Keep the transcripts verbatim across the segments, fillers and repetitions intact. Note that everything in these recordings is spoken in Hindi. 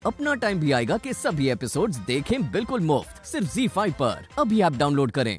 अपना टाइम भी आएगा कि सभी एपिसोड्स देखें बिल्कुल मुफ्त सिर्फ ज़ी फाइव पर। अभी ऐप डाउनलोड करें।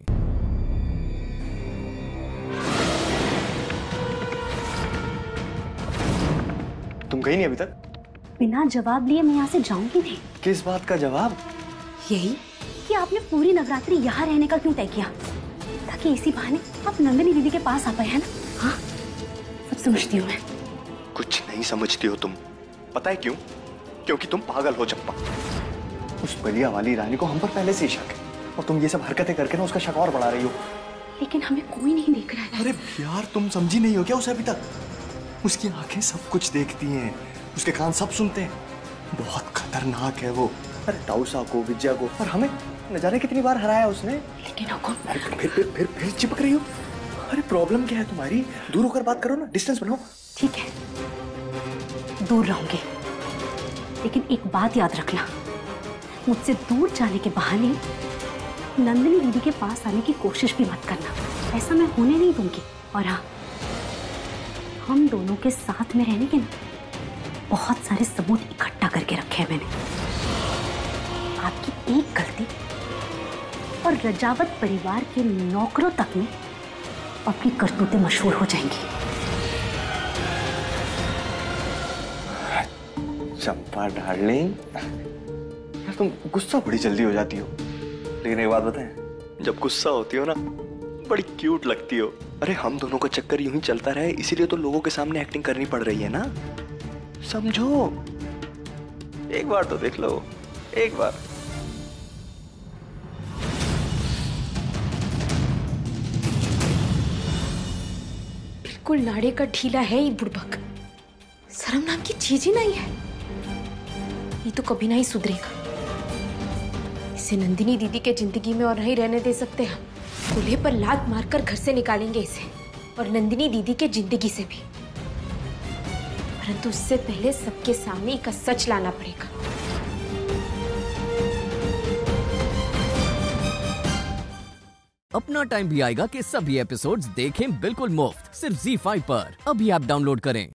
तुम गई नहीं अभी तक? बिना जवाब लिए मैं यहाँ से जाऊंगी नहीं। किस बात का जवाब? यही कि आपने पूरी नवरात्रि यहाँ रहने का क्यों तय किया, ताकि इसी बहाने आप नंदिनी दीदी के पास आ पाए, है ना? हाँ, सब समझती हूँ मैं। कुछ नहीं समझती हो तुम। पता है क्यों? क्योंकि तुम पागल हो चप्पा। उस बलिया वाली रानी को हम पर पहले से ही शक है और तुम ये सब हरकतें करके ना उसका शक और बढ़ा रही हो। लेकिन हमें कोई नहीं देख रहा है। अरे यार, तुम समझी नहीं हो क्या उसे अभी तक? उसकी आंखें सब कुछ देखती हैं, उसके कान सब सुनते हैं। बहुत खतरनाक है वो। अरे ताउसा को, विजया को और हमें न जाने कितनी बार हराया उसने। लेकिन हुकुम, फिर फिर फिर फिर, फिर चिपक रही हो। अरे प्रॉब्लम क्या है तुम्हारी? दूर होकर बात करो ना, डिस्टेंस बनाओ। ठीक है, दूर रहूंगी, लेकिन एक बात याद रखना, मुझसे दूर जाने के बहाने नंदिनी दीदी के पास आने की कोशिश भी मत करना। ऐसा मैं होने नहीं दूंगी। और हाँ, हम दोनों के साथ में रहने के ना बहुत सारे सबूत इकट्ठा करके रखे हैं मैंने। आपकी एक गलती और रजावत परिवार के नौकरों तक में अपनी करतूतें मशहूर हो जाएंगी। चंपा डार्लिंग, यार तुम गुस्सा बड़ी जल्दी हो जाती हो। लेकिन एक बात बताएं, जब गुस्सा होती हो ना बड़ी क्यूट लगती हो। अरे हम दोनों का चक्कर यूं ही चलता रहे, इसीलिए तो लोगों के सामने एक्टिंग करनी पड़ रही है ना। समझो, एक बार तो देख लो, एक बार। बिल्कुल नाड़े का ढीला है ये बुड़बक। शर्म नाम की चीज ही नहीं है। ये तो कभी नहीं सुधरेगा। इसे नंदिनी दीदी के जिंदगी में और नहीं रहने दे सकते हम। दूल्हे पर लात मारकर घर से निकालेंगे इसे, और नंदिनी दीदी के जिंदगी से भी। परंतु उससे पहले सबके सामने इसका सच लाना पड़ेगा। अपना टाइम भी आएगा कि सभी एपिसोड्स देखें बिल्कुल मुफ्त सिर्फ ज़ी फाइव पर। अभी ऐप डाउनलोड करें।